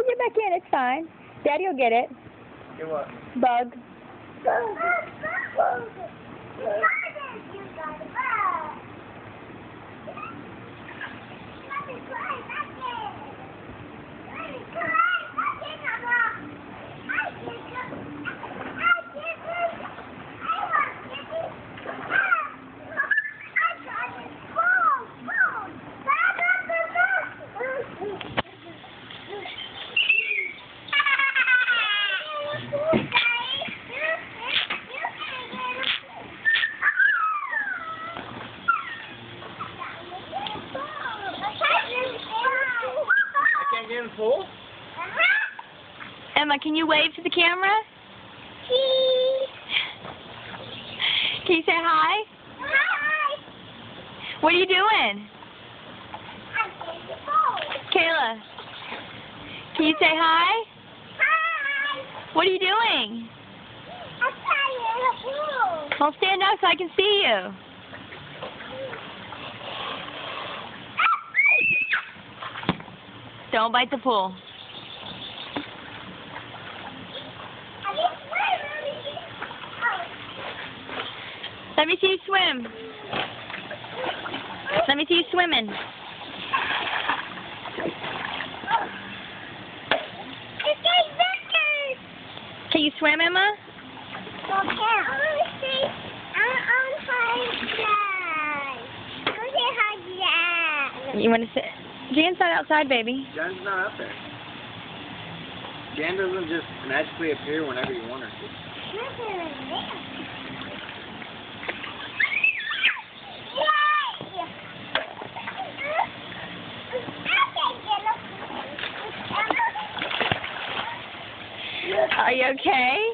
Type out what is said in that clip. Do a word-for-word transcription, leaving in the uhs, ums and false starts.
Oh, get back in. It's fine. Daddy will get it. Get what? Bug. Can't get in the pool? Emma, can you wave to the camera? Can you say hi? Hi. What are you doing? Kayla, can you say hi? Hi. What are you doing? I'm playing in the pool. Well, stand up so I can see you. Don't bite the pool. Let me see you swim. Let me see you swimming. Can you swim, Emma? You want to sit? Jan's not outside, baby. Jan's not out there. Jan doesn't just magically appear whenever you want her to. Are you okay?